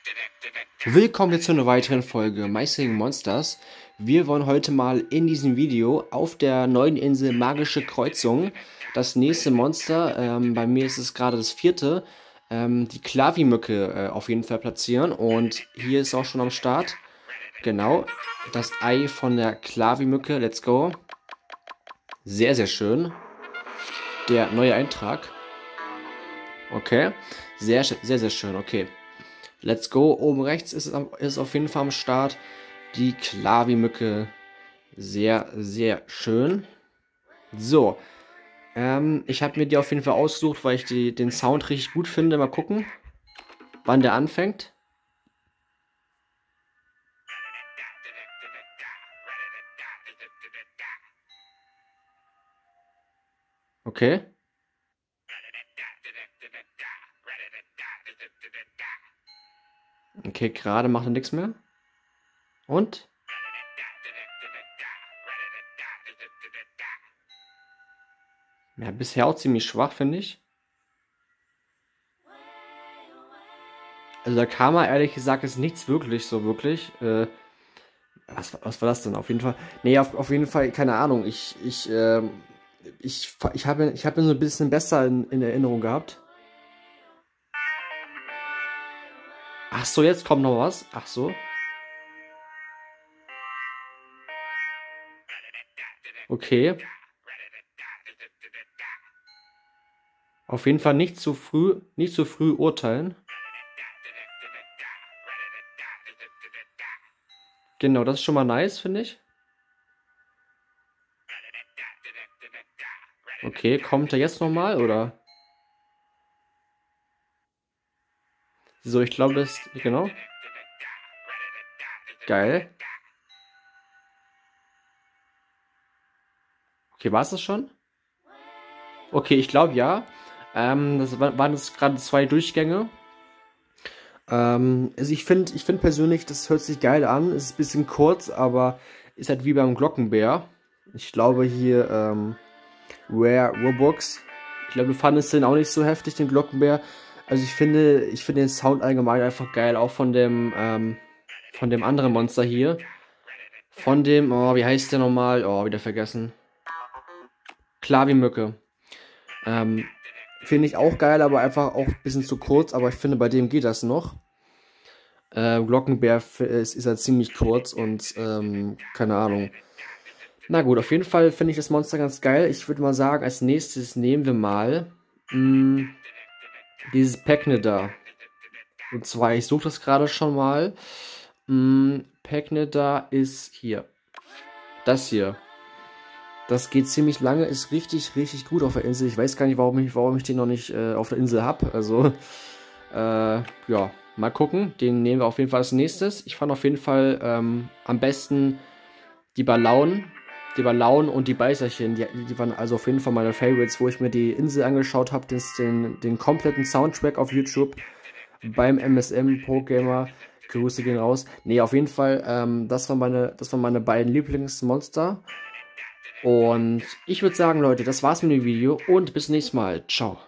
Willkommen jetzt zu einer weiteren Folge My Singing Monsters. Wir wollen heute mal in diesem Video auf der neuen Insel Magische Kreuzung das nächste Monster, bei mir ist es gerade das vierte, die Klavimücke auf jeden Fall platzieren. Und hier ist auch schon am Start, genau, das Ei von der Klavimücke. Let's go. Sehr, sehr schön. Der neue Eintrag. Okay, sehr, sehr, sehr schön, okay. Let's go. Oben rechts ist auf jeden Fall am Start die Klavimücke. Sehr, sehr schön. So. Ich habe mir die auf jeden Fall ausgesucht, weil ich den Sound richtig gut finde. Mal gucken, wann der anfängt. Okay. Okay, gerade macht er nichts mehr. Und? Ja, bisher auch ziemlich schwach, finde ich. Also da kam er ehrlich gesagt ist nichts wirklich, so wirklich. Was war das denn? Auf jeden Fall. Nee, auf jeden Fall, keine Ahnung. Ich habe ihn so ein bisschen besser in Erinnerung gehabt. Ach so, jetzt kommt noch was. Ach so. Okay. Auf jeden Fall nicht zu früh urteilen. Genau, das ist schon mal nice, finde ich. Okay, kommt er jetzt nochmal, oder? So, ich glaube, das ist, genau. Geil. Okay, war es das schon? Okay, ich glaube, ja. Das waren jetzt gerade 2 Durchgänge. Also ich finde persönlich, das hört sich geil an. Es ist ein bisschen kurz, aber ist halt wie beim Glockenbär. Ich glaube hier, Rare Robux. Ich glaube, du fandest den auch nicht so heftig, den Glockenbär. Also ich finde den Sound allgemein einfach geil, auch von dem anderen Monster hier. Von dem, oh, wie heißt der nochmal? Oh, wieder vergessen. Klavimücke. Finde ich auch geil, aber einfach auch ein bisschen zu kurz. Aber ich finde, bei dem geht das noch. Glockenbär ist halt ziemlich kurz und keine Ahnung. Na gut, auf jeden Fall finde ich das Monster ganz geil. Ich würde mal sagen, als nächstes nehmen wir mal dieses Pechneter. Und zwar, ich suche das gerade schon mal. Pechneter ist hier. Das hier. Das geht ziemlich lange, ist richtig, richtig gut auf der Insel. Ich weiß gar nicht, warum ich den noch nicht auf der Insel habe. Also, ja, mal gucken. Den nehmen wir auf jeden Fall als nächstes. Ich fand auf jeden Fall am besten die Balaunen. Die Balaunen und die Beißerchen. Die waren also auf jeden Fall meine Favorites, wo ich mir die Insel angeschaut habe. Den kompletten Soundtrack auf YouTube beim MSM Pro Gamer. Grüße gehen raus. Nee, auf jeden Fall, das waren meine beiden Lieblingsmonster. Und ich würde sagen, Leute, das war's mit dem Video und bis nächstes Mal. Ciao.